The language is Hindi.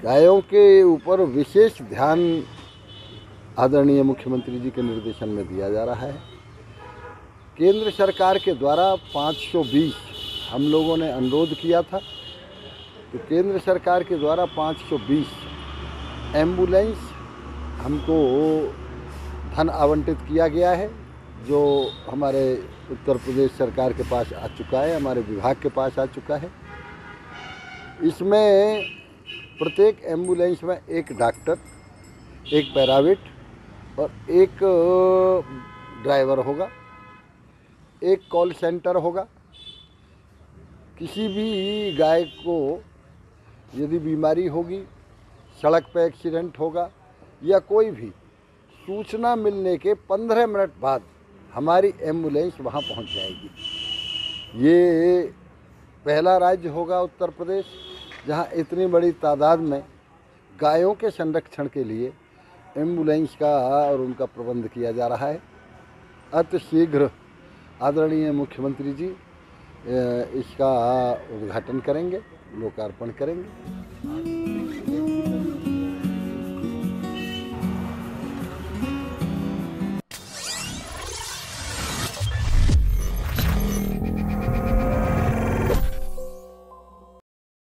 गायों के ऊपर विशेष ध्यान आदरणीय मुख्यमंत्री जी के निर्देशन में दिया जा रहा है। केंद्र सरकार के द्वारा 520 हम लोगों ने अनुरोध किया था, तो केंद्र सरकार के द्वारा 520 एम्बुलेंस हमको धन आवंटित किया गया है, जो हमारे उत्तर प्रदेश सरकार के पास आ चुका है, हमारे विभाग के पास आ चुका है। इसमें प्रत्येक एम्बुलेंस में एक डॉक्टर, एक पैराविट और एक ड्राइवर होगा, एक कॉल सेंटर होगा। किसी भी गाय को यदि बीमारी होगी, सड़क पर एक्सीडेंट होगा या कोई भी सूचना मिलने के 15 मिनट बाद हमारी एम्बुलेंस वहां पहुंच जाएगी। ये पहला राज्य होगा उत्तर प्रदेश जहां इतनी बड़ी तादाद में गायों के संरक्षण के लिए एम्बुलेंस का और उनका प्रबंध किया जा रहा है। अति शीघ्र आदरणीय मुख्यमंत्री जी इसका उद्घाटन करेंगे, लोकार्पण करेंगे।